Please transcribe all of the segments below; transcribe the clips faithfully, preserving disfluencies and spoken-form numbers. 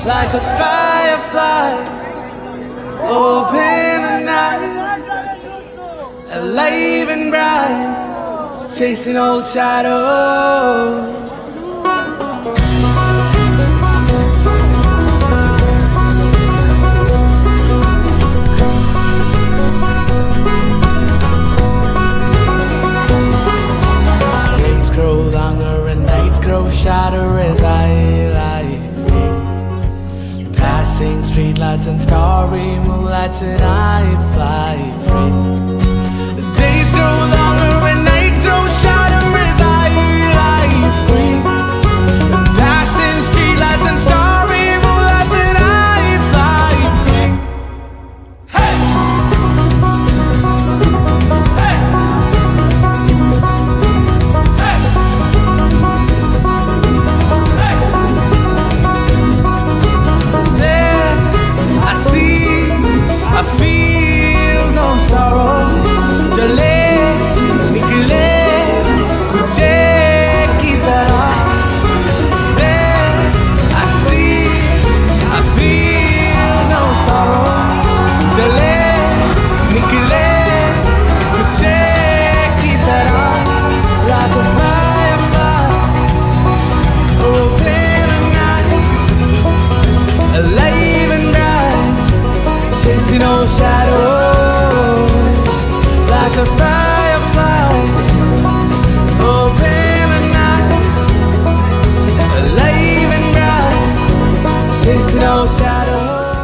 like a firefly. Open the night, alive and bright, chasing old shadows. Days grow longer and nights grow shorter as I lie free. Passing streetlights and starry moonlights and I fly free. The days grow longer and nights grow shorter as I lie free. Passing streetlights and starry moonlights and I fly free. Hey! Hey! I feel no sorrow. चले निकले तुझे की तरह. There I see, I feel no sorrow. चले निकले तुझे की तरह. Like a firefly, open at night, alive and bright, chasing old shadows like a firefly. Open at night, alive and bright, chasing old shadows.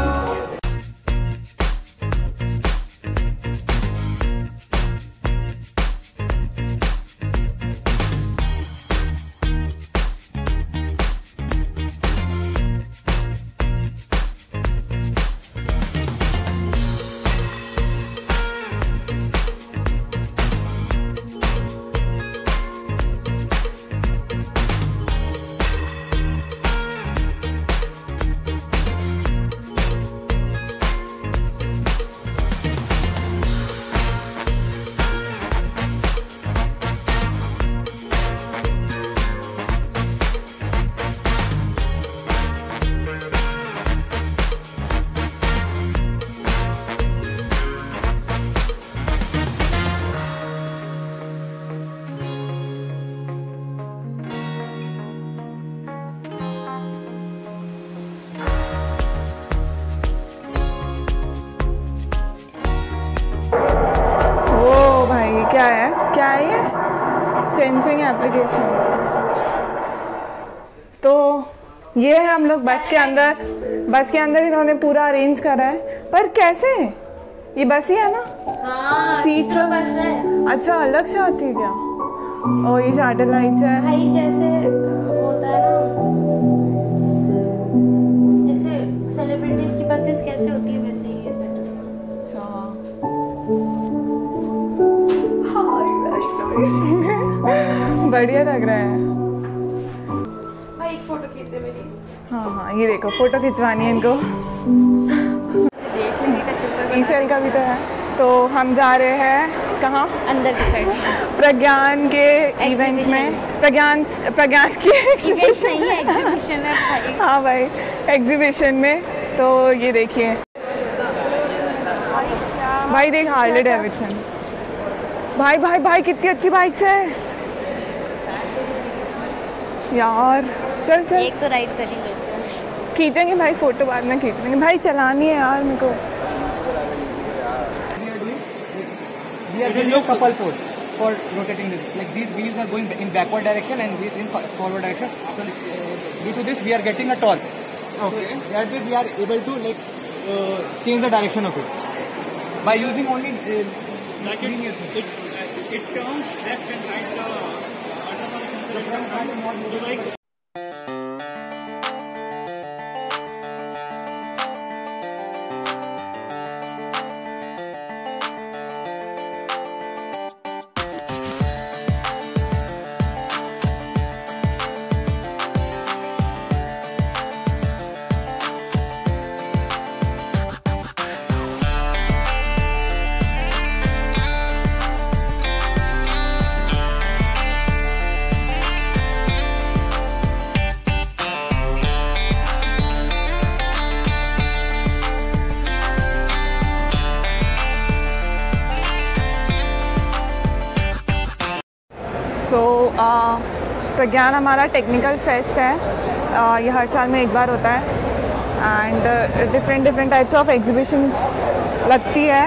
क्या है क्या है ये सेंसिंग एप्लीकेशन. तो ये है हम लोग बस के अंदर. बस के अंदर इन्होंने पूरा अरेंज करा है. पर कैसे? ये बस ही है ना? हाँ, सीट्स बस है. अच्छा अलग से आती है क्या? और ये सैटेलाइट्स है. भाई जैसे होता है ना, जैसे सेलिब्रिटीज की बसेस कैसे होती है वैसे ही ये सेटअप. अच्छा बढ़िया लग रहा है भाई. एक फोटो खींच दे मेरी. हाँ हाँ ये देखो फोटो खिंचवानी है इनको. देख लेंगे. ईसेल का भी तो है. तो हम जा रहे हैं कहाँ? अंदर की साइड. प्रज्ञान के इवेंट्स में. प्रज्ञान प्रज्ञान की एग्जीबिशन है भाई. हाँ भाई एग्जीबिशन में. तो ये देखिए भाई, देख हार्ले डेविडसन. भाई भाई भाई कितनी अच्छी बाइक्स है यार. चल चल एक तो राइड कर ही लेते हैं. खींचेंगे भाई फोटो, बाद में खींच लेंगे. भाई चलानी है यार मेरे को. We are doing no couple force for rotating this. Like these wheels are going in backward direction and this in forward direction. So uh, due to this, we are getting a torque. Okay. So that way we are able to like uh, change the direction of it by using only. Uh, like it, it, it turns left and right the ultrasonic sensor. So like. सो प्रज्ञान हमारा technical fest है. uh, ये हर साल में एक बार होता है and different different types of exhibitions लगती है,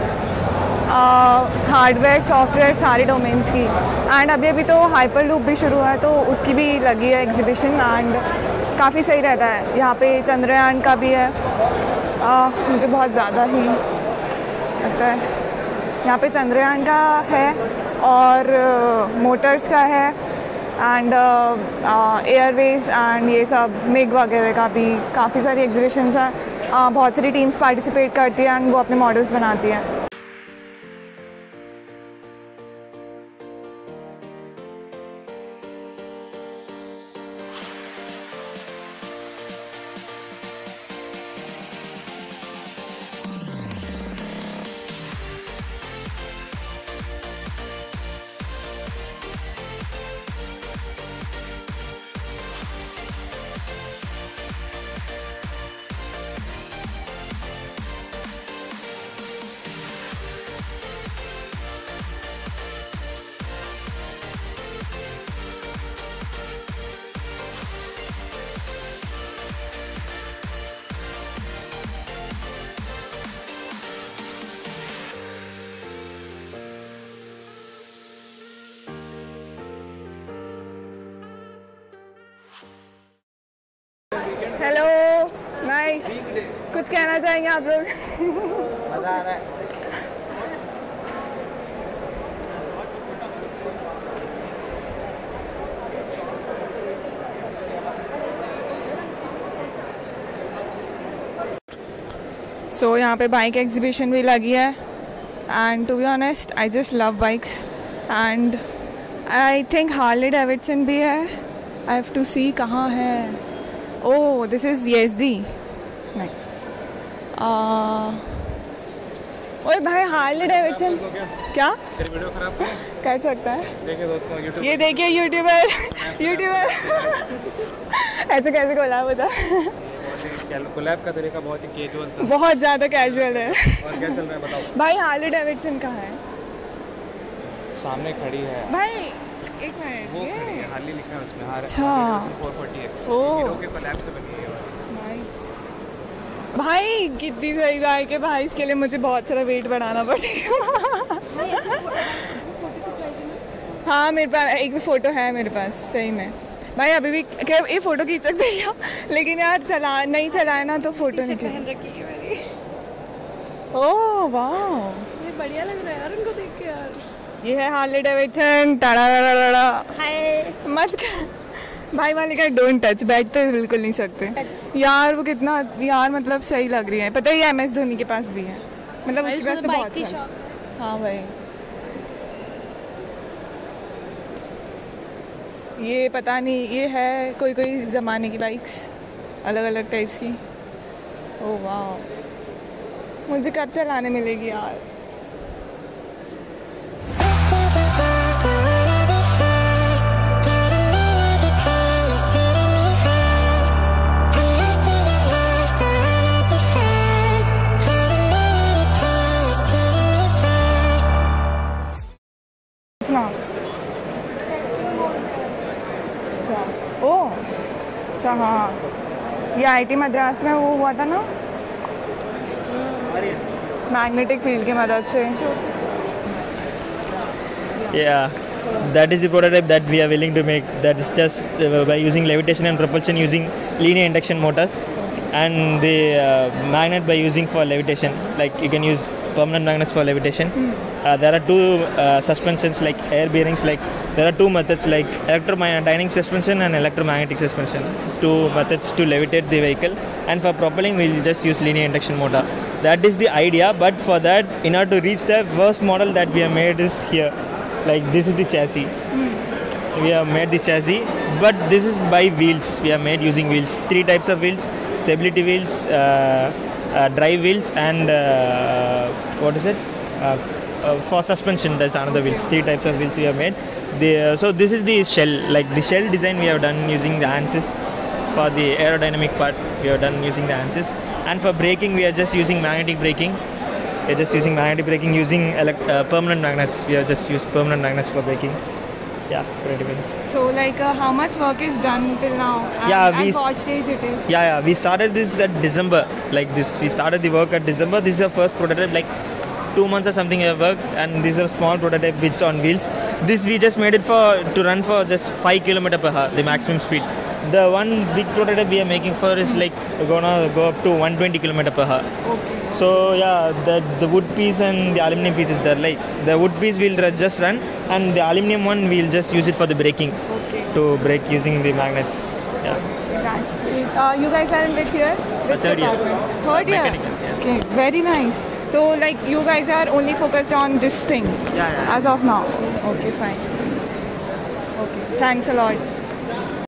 हार्डवेयर सॉफ्टवेयर सारे डोमेन्स की. एंड अभी अभी तो हाइपर लूप भी शुरू है तो उसकी भी लगी है एग्जीबिशन एंड काफ़ी सही रहता है. यहाँ पे चंद्रयान का भी है, uh, मुझे बहुत ज़्यादा ही लगता है. यहाँ पे चंद्रयान का है और मोटर्स uh, का है एंड एयरवेज एंड ये सब मिग वगैरह का भी काफ़ी सारी एग्जीबिशंस हैं. uh, बहुत सारी टीम्स पार्टिसिपेट करती हैं एंड वो अपने मॉडल्स बनाती हैं. Hello, nice. कुछ कहना चाहेंगे आप लोग? मज़ा आ रहा है. सो so, यहाँ पे बाइक एग्जीबिशन भी लगी है and to be honest I just love bikes and I think Harley Davidson भी है. आई हैव टू सी कहाँ है. Oh, this is Yezdi. Nice. ओए भाई, हार्ले डेविडसन क्या तेरी वीडियो खराब कर सकता है? देखिए दोस्तों, यूट्यूब ये देखिए यूट्यूबर यूट्यूबर ऐसे कैसे कोलैब होता है? कोलैब का तरीका बहुत ही कैजुअल था. बहुत ज़्यादा कैजुअल है. और क्या चल रहा है बताओ भाई, हार्ले डेविडसन कहाँ है? सामने खड़ी है भाई एक मिनट. वो खड़ी है, हार्ली लिखा है उसमें. हार अच्छा. Four forty X oh. Hero के कोलैब से बनी है. नाइस. भाई कितनी सही बाइक है भाई, इसके लिए मुझे बहुत सारा वेट बढ़ाना पड़ेगा. हाँ, मेरे पास एक भी फ़ोटो है मेरे पास. सही में भाई, अभी भी क्या ये फ़ोटो खींच सकते हैं क्या? लेकिन यार चला नहीं चलाए ना तो फ़ोटो नहीं खींच. ओह वाह, ये बढ़िया लग रहा है यार उनको देख के यार. ये है हार्ले डेविडसन. टाड़ा हाय. मत कर भाई. मालिका डोंट टच. बैठ तो बिल्कुल नहीं सकते यार. वो कितना यार मतलब सही लग रही है. पता है ये एम एस धोनी के पास भी है, मतलब उसके पास तो बहुत सारे. हाँ भाई, ये पता नहीं, ये है कोई कोई ज़माने की बाइक्स अलग अलग टाइप्स की. ओह वाह, मुझे कब चलाने मिलेगी यार? ओह अच्छा. हाँ, ये आईटी मद्रास में वो हुआ था ना, मैग्नेटिक फील्ड की मदद से. Yeah, that is the prototype that we are willing to make. That is just uh, by using levitation and propulsion using linear induction motors, and the uh, magnet by using for levitation. Like you can use permanent magnets for levitation. Uh, there are two uh, suspensions like air bearings. Like there are two methods like electrodynamic suspension and electromagnetic suspension. Two methods to levitate the vehicle, and for propelling we'll just use linear induction motor. That is the idea. But for that, in order to reach the first model that we have made is here. Like this is the chassis. Mm. We have made the chassis, but this is by wheels. We have made using wheels. Three types of wheels: stability wheels, uh, uh, drive wheels, and uh, what is it? Uh, uh, for suspension, there's another wheels. Three types of wheels we have made. The, uh, so this is the shell. Like the shell design, we have done using the ANSYS. For the aerodynamic part, we have done using the ANSYS. And for braking, we are just using magnetic braking. We are just using magnetic braking using elect- uh, permanent magnets. We have just used permanent magnets for braking. yeah, pretty well. So like uh, how much work is done till now? And, Yeah, we and s- what stage it is? Yeah, yeah. We started this at December. Like this, we started the work at December. This is the first prototype. Like two months or something I worked, and this is a small prototype which on wheels. This we just made it for to run for just five kilometer per hour, the maximum speed. The one big prototype we are making for is like gonna go up to one hundred twenty kilometer per hour. Okay. So yeah, the the wood piece and the aluminum piece is there. Like the wood piece will ru- just run, and the aluminum one we'll just use it for the braking Okay. to brake using the magnets. Yeah. That's great. Uh, you guys are in which year? Which third year. department? Third year. Mechanical, yeah. Okay, very nice. So like you guys are only focused on this thing Yeah, yeah. as of now. Okay, fine. Okay, thanks a lot.